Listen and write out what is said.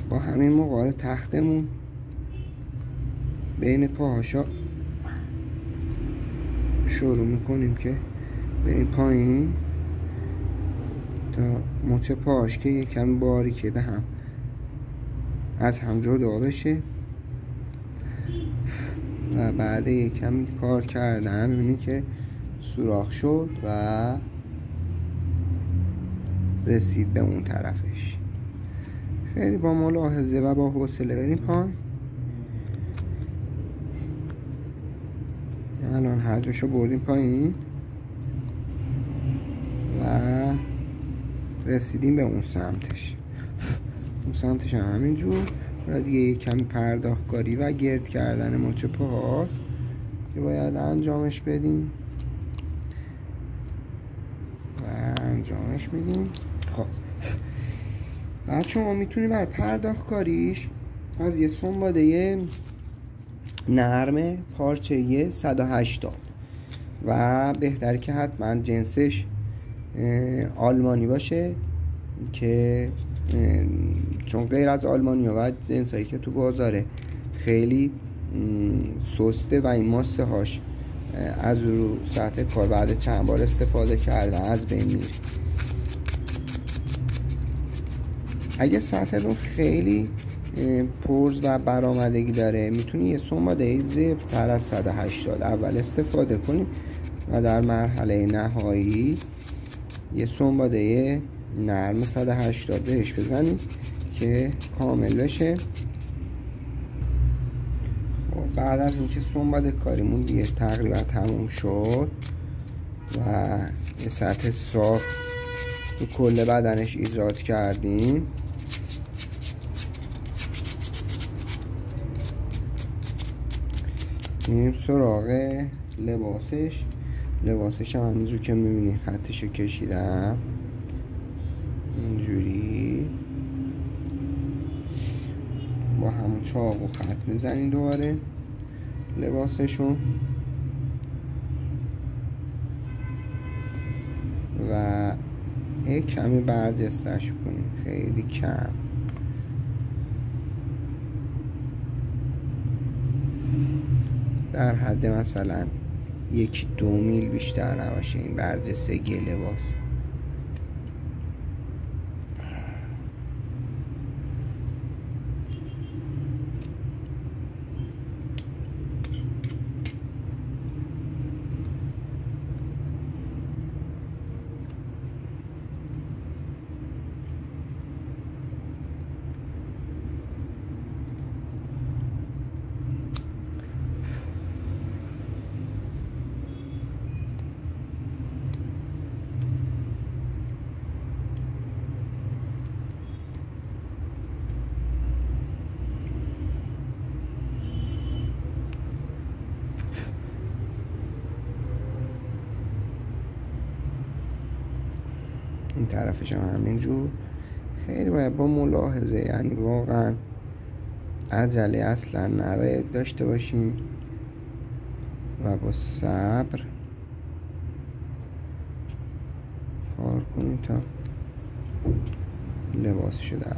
با همین مقدار تختمون بین پاهاشا شروع میکنیم که بریم پایین تا مچ پاهاش که یک کمی باریکه به هم از هم جدا بشه و بعد یک کمی کار کردن میبینی که سوراخ شد و رسید به اون طرفش. خیلی با ملاحظه و با حوصله بریم پایین. الان حجمشو بردیم پایین و رسیدیم به اون سمتش. اون سمتش هم همینجور و دیگه یک کمی پرداختکاری و گرد کردن مچ پاهاست که باید انجامش بدیم و انجامش میدیم. خب بعد شما میتونید برای پرداختکاریش از یه سنباده نرم پارچه 180 و بهتر که حتما جنسش آلمانی باشه که چون غیر از آلمانی و جنس هایی که تو بازاره خیلی سسته و این ماسه هاش از رو سطح کار بعد چند بار استفاده کرده از بین میره. اگه سطح رو خیلی پرز و برآمدگی داره میتونی یه سنباده زبر تر از 180 اول استفاده کنی و در مرحله نهایی یه سنباده نرم 180 بهش بزنی که کامل بشه. خب بعد از اینکه سنباده کاریمون دیگه تقریبا تموم شد و یه سطح صاف تو کل بدنش ایجاد کردیم میریم سراغ لباسش هم همینجور که میبینی خطشو کشیدم اینجوری با همون چاقو خط میزنیم دوباره لباسشون و یک کمی برجستش کنیم، خیلی کم در حد مثلا 1-2 میل بیشتر نباشه این برجستگی لباس. این طرفش هم همینجور. خیلی باید با ملاحظه، یعنی واقعا عجله اصلا نباید داشته باشین و با صبر کار کنید تا لباسشو در